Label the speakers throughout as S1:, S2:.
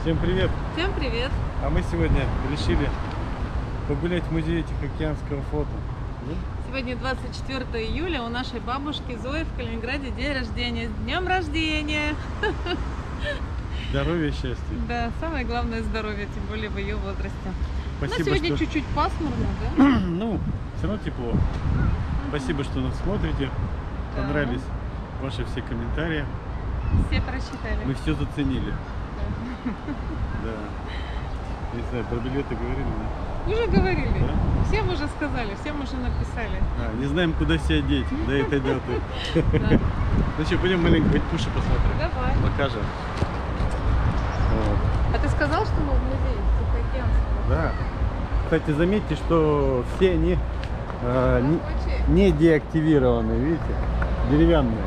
S1: Всем привет!
S2: Всем привет!
S1: А мы сегодня решили погулять в музее Тихоокеанского флота.
S2: Сегодня 24 июля, у нашей бабушки Зои в Калининграде день рождения. С днем рождения!
S1: Здоровья и счастья!
S2: Да, самое главное здоровье, тем более в ее возрасте.
S1: Спасибо,
S2: сегодня
S1: что...
S2: чуть-чуть пасмурно, да?
S1: Ну, все равно тепло. Спасибо, что нас смотрите. Понравились ваши все комментарии.
S2: Все прочитали.
S1: Мы все заценили. Да. Не знаю, про билеты говорили?
S2: Уже говорили.
S1: Да?
S2: Всем уже сказали, всем уже написали.
S1: Не знаем, куда себя деть до этой даты.
S2: Да.
S1: Ну что, пойдем маленько хоть пуши посмотрим.
S2: Давай.
S1: Покажем. Вот.
S2: А ты сказал, что мы в музее Тихоокеанского?
S1: Да. Кстати, заметьте, что все они не деактивированы, видите? Деревянные.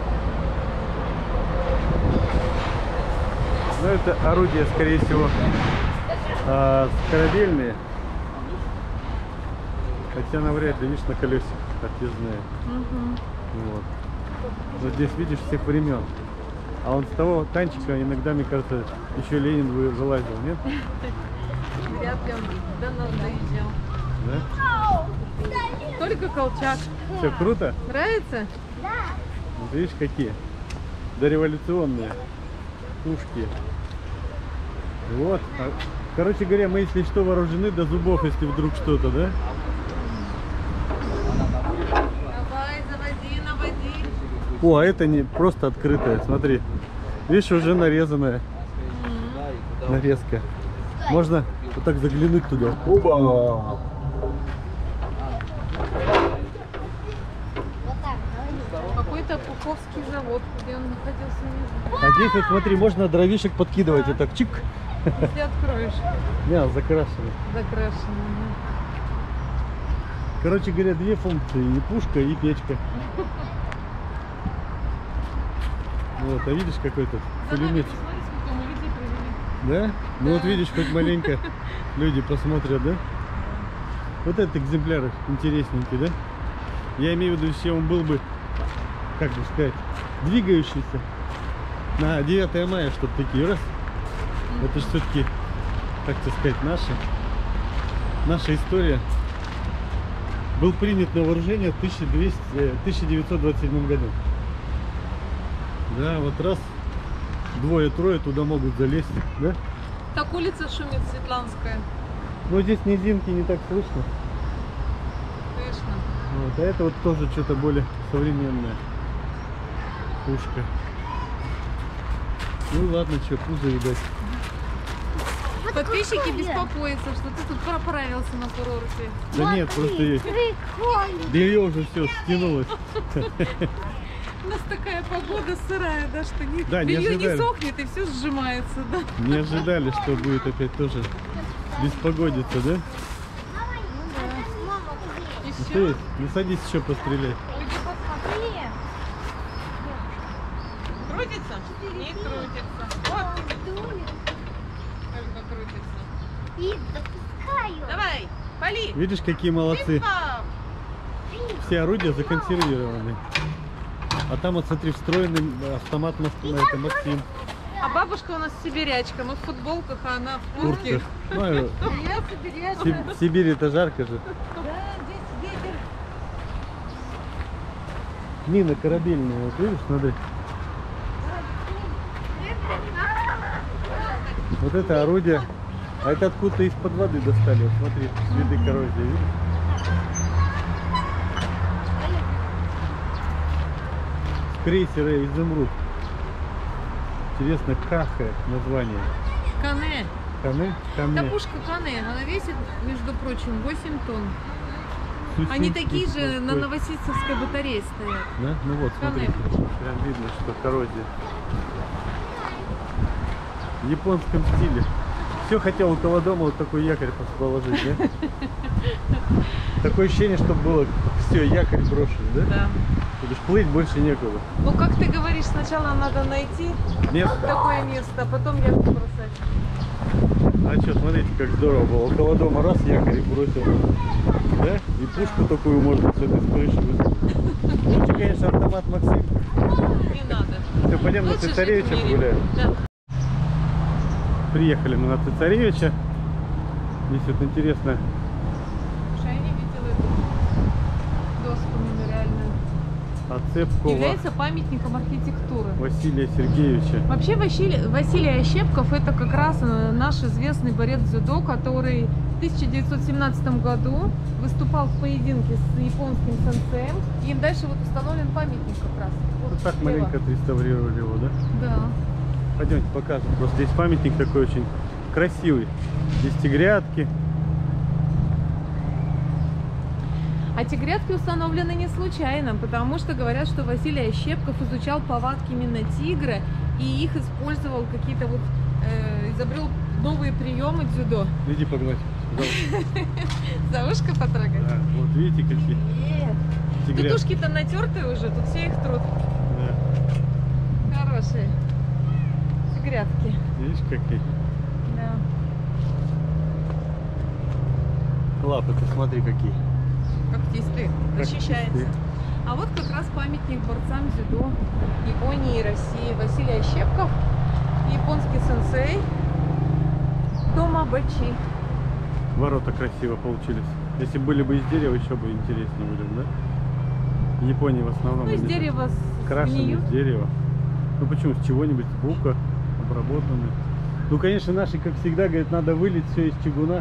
S1: Но это орудия, скорее всего, корабельные. Хотя навряд ли, видишь, на колесах отъездные. Вот. Вот здесь видишь всех времен. А он с того танчика иногда, мне кажется, еще Ленин вылазил, нет?
S2: Вряд ли он до нас доезжал.
S1: Да?
S2: Только Колчак.
S1: Все круто?
S2: Нравится?
S3: Да.
S1: Вот видишь, какие дореволюционные пушки. Вот. Короче говоря, мы, если что, вооружены до зубов, если вдруг что-то, да?
S2: Давай, заводи, наводи.
S1: О, а это не просто открытая, смотри. Видишь, уже нарезанная. Нарезка. Можно вот так заглянуть туда. Оба!
S3: Вот так.
S2: Какой-то Пуховский завод, где он находился, не знаю.
S1: А здесь вот смотри, можно дровишек подкидывать, вот так чик.
S2: Если откроешь,
S1: Не, закрашено.
S2: закрашено.
S1: Короче говоря, две функции, и пушка, и печка. Вот, а видишь какой-то пулемет?
S2: Смотри, сколько мы людей привели.
S1: Да? Ну вот видишь, хоть маленько люди посмотрят, да? Вот этот экземпляр интересненький, да? Я имею в виду, если он был бы, как бы сказать, двигающийся на 9 мая, чтобы такие раз. Это же все-таки, так сказать, наша история. Был принят на вооружение в 1927 году. Да, вот раз, двое-трое туда могут залезть, да?
S2: Так улица шумит, Светланская.
S1: Но здесь низинки не так слышно.
S2: Конечно.
S1: Вот, а это вот тоже что-то более современное. Пушка. Ну ладно, что, пузо видать.
S2: Подписчики беспокоятся, что ты тут проправился на курорте.
S1: Да нет, просто
S3: Прикольно.
S1: белье уже все стянулось.
S2: У нас такая погода сырая, да, что
S1: Да, не
S2: белье не
S1: ожидали.
S2: сохнет и все сжимается, да.
S1: Не ожидали, что будет опять тоже беспогодиться, да?
S2: И
S1: Ну,
S2: все.
S1: что есть? Ну садись еще пострелять.
S2: Иди посмотри. Крутится? Не крутится. Вот. Только крутится.
S3: И запускаю.
S2: Давай, пали.
S1: Видишь, какие молодцы.
S2: Пинг-понг.
S1: Все орудия законсервированы. А там вот смотри, встроенный автомат Максим.
S2: А бабушка у нас сибирячка. Мы в футболках, а она в
S1: В
S2: куртке.
S1: куртках. Ну,
S2: Я сибирячка.
S1: в Сибири это жарко же.
S2: Да, здесь ветер.
S1: Мины корабельные, вот видишь, смотри. Вот это орудие. А это откуда-то из-под воды достали. Вот смотри, следы коррозии, видишь? С крейсера «Изумруд». Интересно, Кахе название.
S2: Кане.
S1: Кане?
S2: Да
S1: Кане.
S2: пушка Кане. Она весит, между прочим, 8 тонн.
S1: Сусин-
S2: Они такие же на
S1: морской.
S2: Новосибирской батарее стоят.
S1: Да? Ну вот,
S2: Кане.
S1: смотрите. Прям видно, что коррозия. В японском стиле. Все хотел около дома вот такой якорь положить, да? Такое ощущение, что было все, якорь брошен, да?
S2: Да.
S1: Потому что плыть больше некуда.
S2: Ну, как ты говоришь, сначала надо найти
S1: Место.
S2: такое место, а потом яхту бросать.
S1: А что, смотрите, как здорово было. Около дома раз якорь и бросил. Да? И пушку такую можно с этой с крыши высадить. Лучше, конечно, автомат Максим.
S2: Не надо.
S1: Все, пойдем на
S2: Лучше жить в
S1: Цесаревича
S2: мире.
S1: погуляем.
S2: Да.
S1: Приехали мы на Цесаревича. Здесь вот интересно.
S2: Слушай, я не видела эту доску мемориальную.
S1: Оцепкова
S2: Является памятником архитектуры.
S1: Василия Сергеевича.
S2: Вообще Василий Ощепков это как раз наш известный борец дзюдо, который в 1917 году выступал в поединке с японским сенсеем. И им дальше вот установлен памятник как раз.
S1: Вот так
S2: слева.
S1: маленько отреставрировали его, да?
S2: Да.
S1: Пойдемте покажем. Просто здесь памятник такой очень красивый. Здесь тигрятки.
S2: А те грядки установлены не случайно, потому что говорят, что Василий Ощепков изучал повадки именно тигра и их использовал какие-то вот, изобрел новые приемы дзюдо.
S1: Иди погнать.
S2: За ушко потрогать?
S1: Да, вот видите какие
S2: Нет.
S1: тигрятки.
S2: Петушки-то натертые уже, тут все их труд.
S1: Да.
S2: Хорошие. Тигрятки.
S1: Видишь какие?
S2: Да.
S1: Лапы-то смотри какие.
S2: Когтистые. Защищается.
S1: Когтистые.
S2: А вот как раз памятник борцам дзюдо Японии и России. Василий Ощепков, японский сенсей, дома Бачи.
S1: Ворота красиво получились. Если были бы из дерева, еще бы интереснее были, да? В Японии в основном
S2: Ну, из
S1: они
S2: дерева
S1: крашены
S2: гниют.
S1: из дерева. Ну почему? С чего-нибудь, с бука, обработаны. Ну, конечно, наши, как всегда, говорят, надо вылить все из чугуна.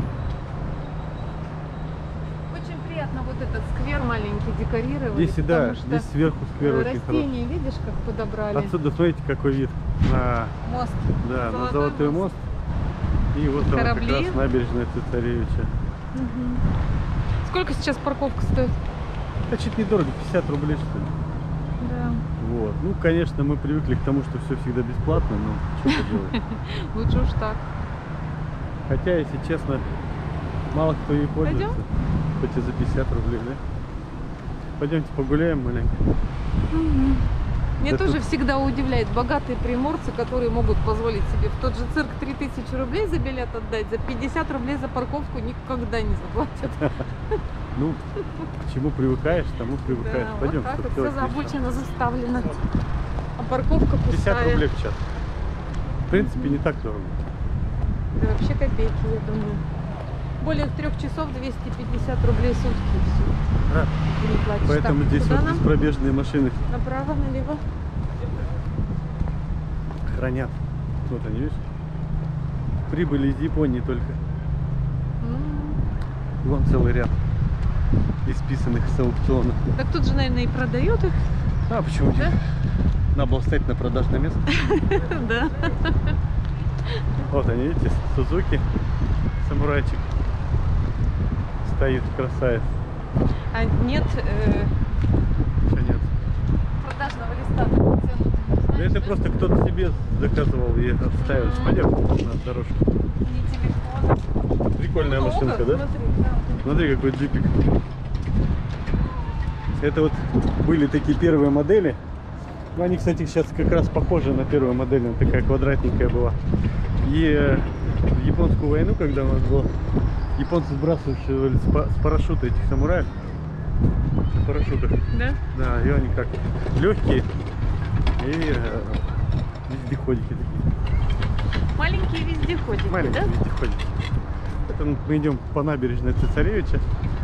S2: Очень приятно вот этот сквер маленький декорировали.
S1: Здесь и да,
S2: потому что,
S1: здесь сверху сквер очень хороший.
S2: растения, видишь, как подобрали.
S1: Отсюда смотрите, какой вид на,
S2: Мост.
S1: да, на
S2: Золотой
S1: Золотой мост. И вот там как
S2: Корабли.
S1: раз набережная Цесаревича.
S2: Мгм. Сколько сейчас парковка стоит?
S1: Это чуть недорого, 50 рублей что ли.
S2: Да.
S1: Вот. Ну, конечно, мы привыкли к тому, что все всегда бесплатно, но что поделать.
S2: Лучше уж так.
S1: Хотя, если честно, мало кто и пользуется. Хоть и за 50 рублей, да? Пойдемте погуляем маленько.
S2: Меня
S1: Да
S2: тоже
S1: тут-
S2: всегда удивляет богатые приморцы, которые могут позволить себе в тот же цирк 3000 рублей за билет отдать, за 50 рублей за парковку никогда не заплатят.
S1: Ну, к чему привыкаешь, тому привыкаешь.
S2: Да,
S1: Пойдем.
S2: вот так
S1: что
S2: вот
S1: делать
S2: все
S1: нечего.
S2: заобучено, заставлено. А парковка
S1: 50
S2: пустая.
S1: рублей в час. В принципе, не так дорого.
S2: Да вообще копейки, я думаю. Более 3 часов 250 рублей в сутки. И всё.
S1: Да.
S2: Ты не платишь.
S1: Поэтому
S2: Так,
S1: здесь
S2: куда
S1: вот
S2: нам?
S1: беспробежные машины
S2: Направо, налево.
S1: хранят. Вот они, видишь? Прибыли из Японии только. Вон целый ряд исписанных с аукциона.
S2: Так тут же, наверное, и продают их.
S1: А почему
S2: Да?
S1: нет? Надо было встать на продажное место.
S2: Да.
S1: Вот они, видите, Сузуки. Самурайчик. Стоит, красавец.
S2: А нет
S1: Что нет?
S2: продажного листа. Цену ты не
S1: Да
S2: знаешь,
S1: это
S2: да?
S1: просто кто-то себе заказывал и отставил. Пойдем на дорожку.
S2: Не телефон.
S1: Прикольная
S2: Много,
S1: машинка, да?
S2: Смотри, да.
S1: Смотри, какой джипик. Это вот были такие первые модели. Ну, они, кстати, сейчас как раз похожи на первую модель. Она такая квадратненькая была. И в японскую войну, когда у нас было, японцы сбрасывали с парашюта этих самураев. На парашютах.
S2: Да?
S1: Да, и они как легкие. И вездеходики такие.
S2: Маленькие вездеходики,
S1: Маленькие
S2: да?
S1: вездеходики. Это мы идем по набережной Цесаревича.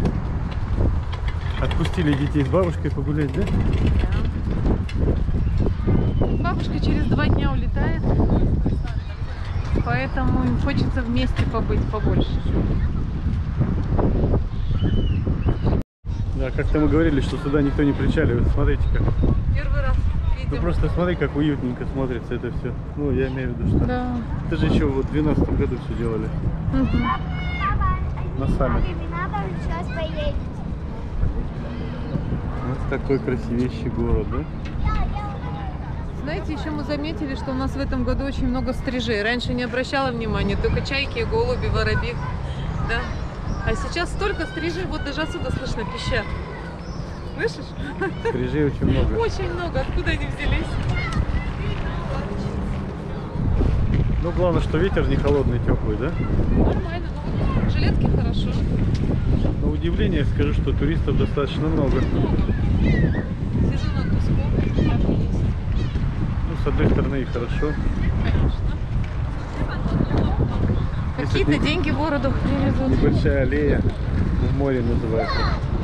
S1: Отпустили детей с бабушкой погулять, да?
S2: Да. Бабушка через 2 дня улетает, поэтому им хочется вместе побыть побольше.
S1: Да, как-то мы говорили, что сюда никто не причаливает. Смотрите как.
S2: Первый раз
S1: Ну
S2: видим.
S1: просто смотри, как уютненько смотрится это все. Ну, я имею в виду, что
S2: Да.
S1: это же еще вот в 2012 году все делали.
S2: Мгм.
S1: На саммит.
S3: Надо сейчас поедем.
S1: Вот такой красивейший город, да?
S2: Знаете, еще мы заметили, что у нас в этом году очень много стрижей. Раньше не обращала внимания, только чайки, голуби, воробьи. Да? А сейчас столько стрижей, вот даже отсюда слышно пищат. Слышишь?
S1: Стрижей очень много.
S2: Очень много. Откуда они взялись?
S1: Ну, главное, что ветер не холодный, теплый, да?
S2: Нормально, но в жилетке хорошо.
S1: На удивление скажу, что туристов достаточно много.
S2: Сезон отпусков так и есть.
S1: Ну, с одной стороны и хорошо.
S2: Конечно. Какие-то деньги городу привезут.
S1: Небольшая аллея в море называется.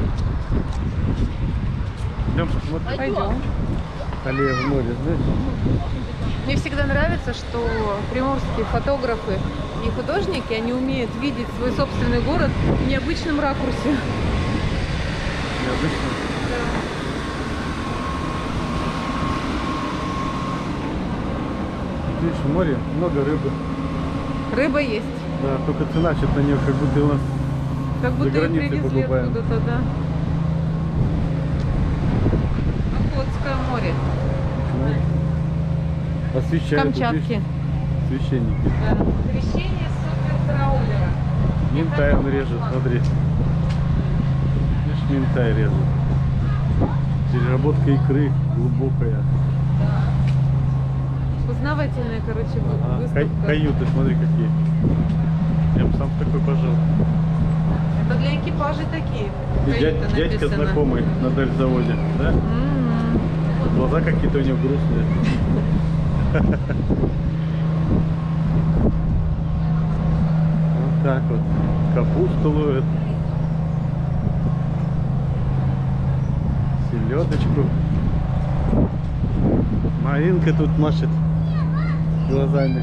S1: Идем посмотрим.
S2: Пойдем.
S1: Аллея в море, знаешь?
S2: Мне всегда нравится, что приморские фотографы и художники, они умеют видеть свой собственный город в необычном ракурсе.
S1: Необычно. Видишь, в море много рыбы.
S2: Рыба есть.
S1: Да, только цена что-то на нее как будто у нас
S2: Как
S1: за
S2: будто ее
S1: границей
S2: привезли
S1: покупаем.
S2: откуда-то, да. Охотское море.
S1: Освещают.
S2: Камчатки.
S1: Священники.
S2: Да. Крещение супертраулера.
S1: Минтай он режет, смотри. Видишь, минтай режет. Переработка икры глубокая.
S2: Познавательная, короче,
S1: Ага.
S2: выставка.
S1: Каюты, смотри какие. Я бы сам в такой пожил.
S2: Это для экипажей такие.
S1: И
S2: Каюта
S1: дядька
S2: написано.
S1: знакомый на дальзаводе, да? Глаза какие-то у него грустные. Вот так вот. Капусту ловят. Селедочку. Маринка тут машет глазами.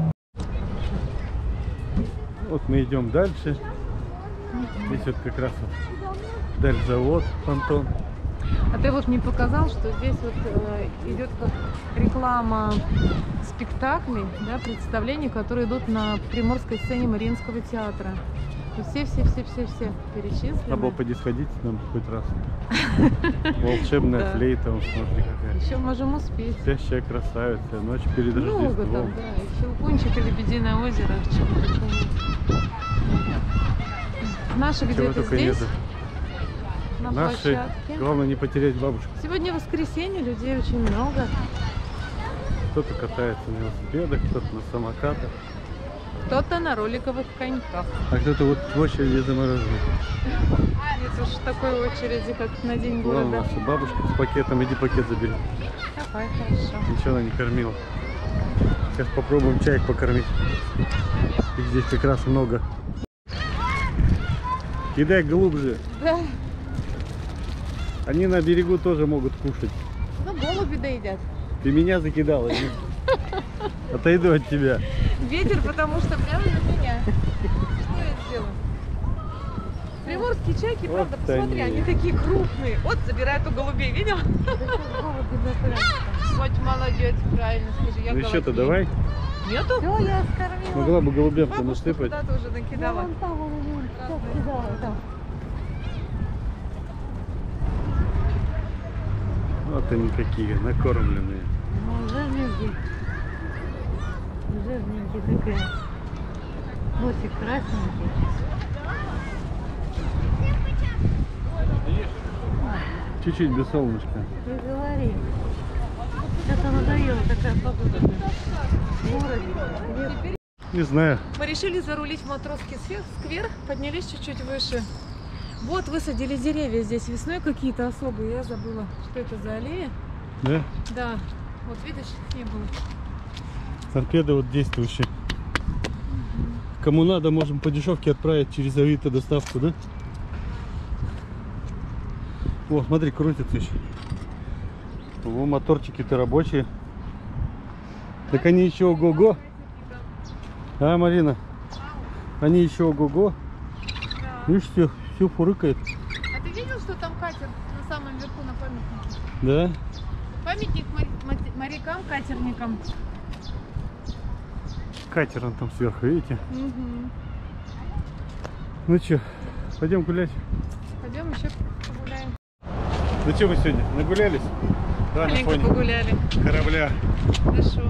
S1: Вот мы идем дальше. Здесь вот как раз вот дальзавод, понтон.
S2: А ты вот мне показал, что здесь вот идет как реклама спектаклей, да, представлений, которые идут на приморской сцене Мариинского театра. Вот все перечислены.
S1: Надо было поди сходить нам хоть раз. Волшебная
S2: Да.
S1: флейта, вот смотри какая.
S2: Еще можем успеть.
S1: Спящая красавица, ночь перед
S2: Много там,
S1: Рождеством.
S2: да. И Щелкунчик, и Лебединое озеро. Наши
S1: Чего
S2: где-то
S1: только
S2: здесь,
S1: нету.
S2: на
S1: Наши,
S2: площадке.
S1: главное не потерять бабушку.
S2: Сегодня воскресенье, людей очень много.
S1: Кто-то катается на велосипедах, кто-то на самокатах,
S2: Кто-то на роликовых коньках.
S1: а кто-то вот в очереди заморожен.
S2: Нет уж такой очереди, как на День
S1: Вон
S2: города.
S1: наша бабушка с пакетом, иди пакет забери.
S2: Давай, хорошо.
S1: Ничего она не кормила. Сейчас попробуем чаек покормить. Их здесь как раз много. Кидай глубже.
S2: Да.
S1: Они на берегу тоже могут кушать.
S2: Ну, голуби доедят.
S1: Ты меня закидала. Отойду от тебя.
S2: Ветер, потому что прямо на меня. Что я сделаю? Приморские чайки,
S1: Вот
S2: правда, посмотри,
S1: они.
S2: они такие крупные. Вот, забирают у голубей, видел? Вот молодец, правильно скажи. Я
S1: Ну еще-то
S2: голубей.
S1: давай.
S2: Нету?
S3: Все, я скормила.
S1: Могла бы голубям-то
S2: Бабушка
S1: насыпать.
S2: куда-то уже
S3: Я
S2: накидала.
S3: вон там, вон они сейчас кидала, там.
S1: Вот они какие, накормленные.
S3: Ну, жирненький. Жирненький такая. Носик красненький.
S1: Чуть-чуть без солнышка.
S3: Ты говори. Это надоело такая погода. В городе.
S1: Не знаю.
S2: Мы решили зарулить в Матросский сквер, поднялись чуть-чуть выше. Вот высадили деревья здесь весной какие-то особые. Я забыла, что это за аллея.
S1: Да?
S2: Да, вот видишь, не было.
S1: Торпеда вот действующая. Кому надо, можем по дешевке отправить через Авито доставку, да? О, смотри, крутится еще. О, моторчики-то рабочие. Так они еще ого-го. А, Марина? Они еще ого-го. Видишь, все фурыкает.
S2: А ты видел, что там катер на самом верху на памятнике?
S1: Да?
S2: Памятник морякам, катерникам.
S1: Катер он там сверху, видите? Ну что, пойдем гулять?
S2: Пойдем еще погуляем.
S1: Ну что, мы сегодня нагулялись? Да, на
S2: Маленько
S1: фоне
S2: погуляли.
S1: корабля.
S2: Хорошо.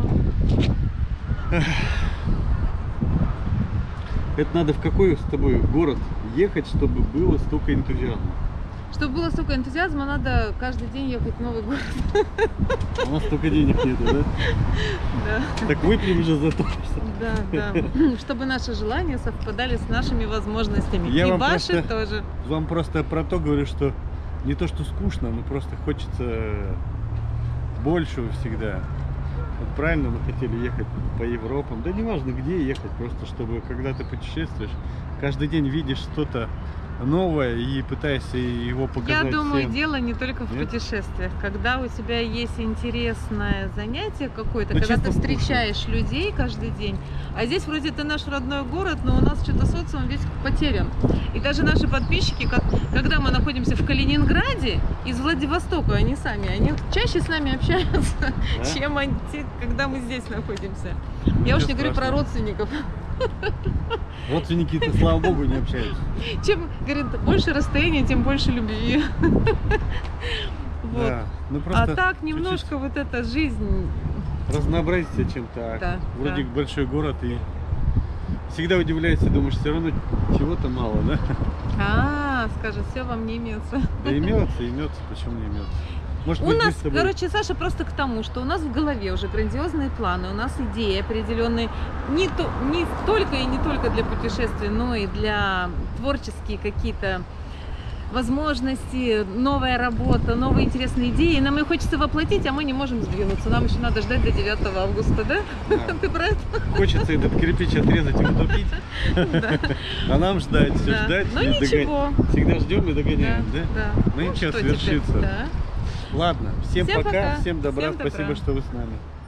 S1: Это надо в какой с тобой город ехать, чтобы было столько энтузиазма?
S2: Чтобы было столько энтузиазма, надо каждый день ехать в новый город.
S1: У нас столько денег нету, да?
S2: Да.
S1: Так выпьем же за то, что...
S2: Да, да. Чтобы наши желания совпадали с нашими возможностями.
S1: Я
S2: И
S1: вам
S2: ваши
S1: просто-
S2: тоже.
S1: Вам просто про то говорю, что не то, что скучно, но просто хочется большего всегда. Вот правильно мы хотели ехать по Европам. Да не важно где ехать, просто чтобы когда ты путешествуешь, каждый день видишь что-то новое и пытаешься его показать
S2: Я думаю,
S1: всем.
S2: дело не только в
S1: Нет?
S2: путешествиях. Когда у тебя есть интересное занятие какое-то,
S1: Ну,
S2: когда ты
S1: чисто
S2: встречаешь людей каждый день, а здесь вроде это наш родной город, но у нас что-то социум весь потерян. И даже наши подписчики, когда мы находимся в Калининграде, из Владивостока, они сами, они чаще с нами общаются,
S1: Да?
S2: чем когда мы здесь находимся.
S1: Ничего
S2: Я уж не говорю про
S1: страшного.
S2: родственников.
S1: Родственники-то, слава богу, не общаются.
S2: Чем, говорит, больше расстояния, тем больше любви. Вот.
S1: Да, ну
S2: А
S1: просто
S2: так
S1: чуть-чуть
S2: немножко вот эта жизнь.
S1: разнообразить себя чем-то.
S2: Да,
S1: Вроде
S2: да.
S1: большой город и всегда удивляешься, думаешь, все равно чего-то мало, да?
S2: Скажет, все вам не имется.
S1: Да имется, почему не имется? Может
S2: У
S1: быть, мы
S2: нас,
S1: с тобой-
S2: короче, Саша, просто к тому, что у нас в голове уже грандиозные планы, у нас идеи определенные, не только и не только для путешествий, но и для творческие какие-то возможности, новая работа, новые интересные идеи. Нам их хочется воплотить, а мы не можем сдвинуться. Нам еще надо ждать до 9 августа, да?
S1: Да.
S2: Ты про это?
S1: Хочется этот кирпич отрезать и утопить,
S2: Да.
S1: а нам ждать, все
S2: Да.
S1: ждать.
S2: Ну
S1: и
S2: ничего.
S1: Всегда ждем и догоняем, да?
S2: Да.
S1: Ну ничего,
S2: что теперь?
S1: свершится.
S2: Да.
S1: Ладно, всем
S2: Всем
S1: пока,
S2: пока.
S1: всем добра,
S2: Всем добра.
S1: спасибо, что вы с нами.